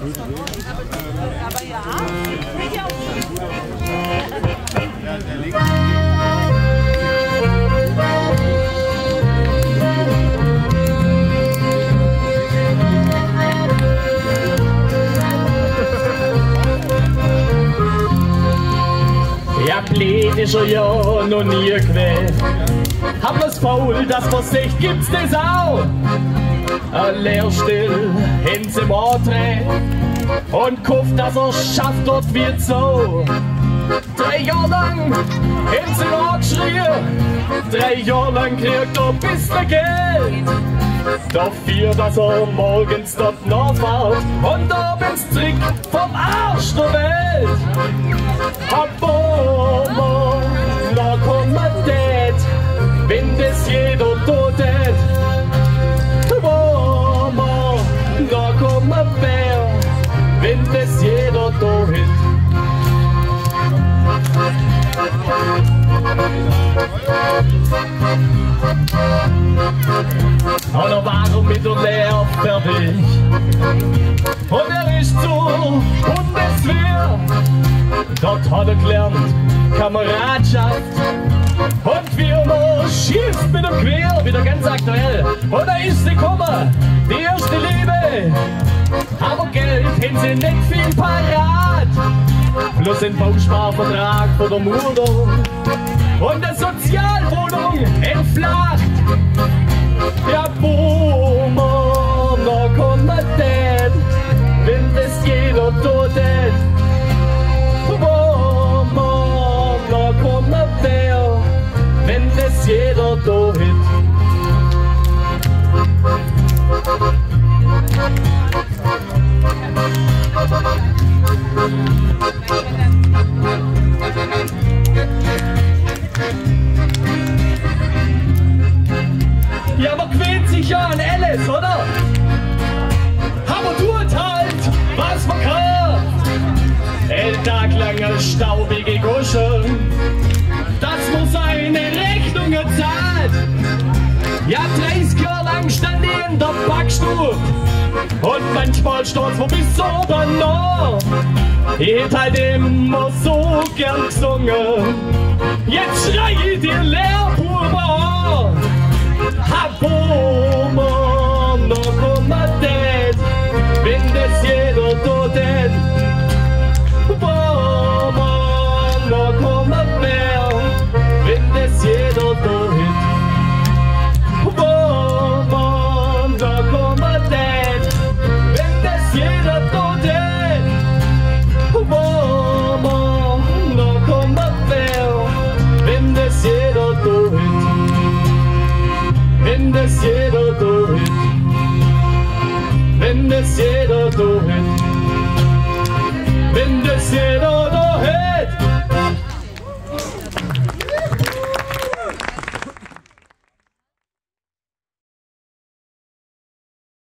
Ja, blöd ist ja noch nie gewesen. Hab das faul, dass was sich gibt's das auch. Ein Lehrstill hin zum Andreh und hofft, dass schafft, dort wird so. 3 Jahre lang hin zum angeschrien, 3 Jahre lang kriegt ein bisschen Geld. Dafür, dass morgens dort nachfährt und abends Trick vom Arsch der Welt. Aber da kommt man det, wenn das jeder totet. Mama, da kommt man wer, wenn das jeder totet. Und warum mit der Lehre fertig? Und ist zur Bundeswehr. Dort hat gelernt Kameradschaft. Und wie man schießt mit dem Quer, wieder ganz aktuell. Und da ist sie gekommen, die erste Liebe. Aber Geld haben sie nicht viel parat. Plus ein Bausparvertrag von der Mutter. Und eine Sozialwohnung entflacht. Ja, Boomer, da kommt man det, wenn das jeder totet. Boomer, da kommt man wer, wenn das jeder totet. Ja, man quält sich ja an alles, oder? Aber tut halt, was man kann. Ein Tag lang als staubige Guschel, dass man seine Rechnungen zahlt. Ja, 30 Jahre lang stand ich in der Backstube und manchmal steht's wo bis oben noch. Ich hätt halt immer so gern gesungen, jetzt schrei ich die Lehrbuben an. Boomer, da kommt man det, wenn das jeder totet. Boomer, da kommt man wer, wenn das jeder totet. Boomer, da kommt man det, wenn das jeder totet. Boomer, da kommt man wer, wenn das jeder totet. Wenn das jeder totet, wenn das jeder totet, wenn das jeder